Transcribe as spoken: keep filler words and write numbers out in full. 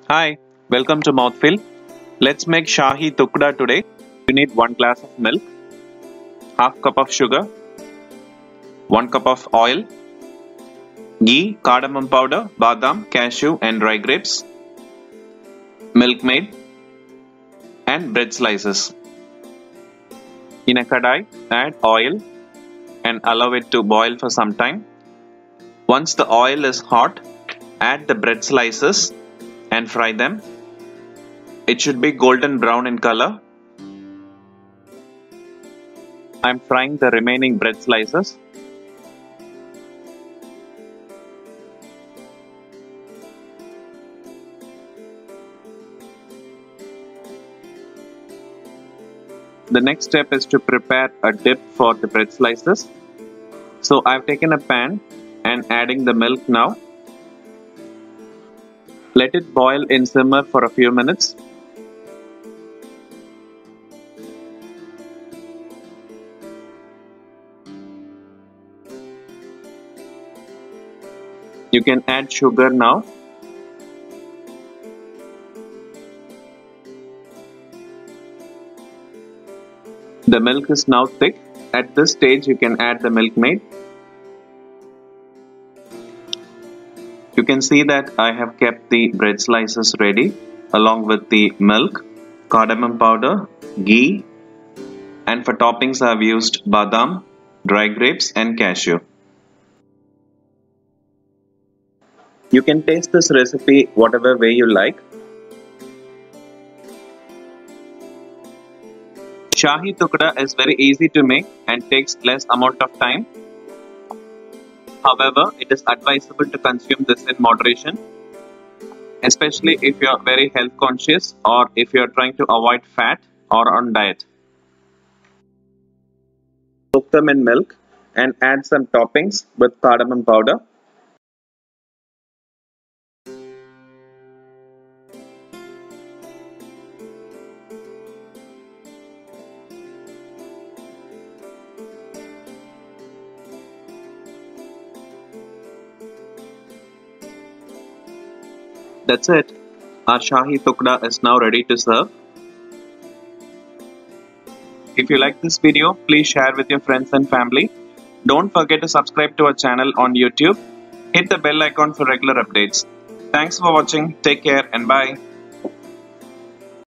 Hi, welcome to Mouthfeel. Let's make Shahi Tukda today. You need one glass of milk, half cup of sugar, one cup of oil, ghee, cardamom powder, badam, cashew and dry grapes, milk maid and bread slices. In a kadai, add oil and allow it to boil for some time. Once the oil is hot, add the bread slices and fry them. It should be golden brown in color. I am frying the remaining bread slices. The next step is to prepare a dip for the bread slices. So I've taken a pan and adding the milk now. Let it boil in simmer for a few minutes. You can add sugar now. The milk is now thick. At this stage, you can add the milk maid. You can see that I have kept the bread slices ready along with the milk, cardamom powder, ghee, and for toppings I have used badam, dry grapes and cashew. You can taste this recipe whatever way you like. Shahi Tukda is very easy to make and takes less amount of time. However, it is advisable to consume this in moderation, especially if you are very health conscious or if you are trying to avoid fat or on diet. Soak them in milk and add some toppings with cardamom powder. That's it. Our Shahi Tukda is now ready to serve. If you like this video, please share with your friends and family. Don't forget to subscribe to our channel on YouTube. Hit the bell icon for regular updates. Thanks for watching. Take care and bye.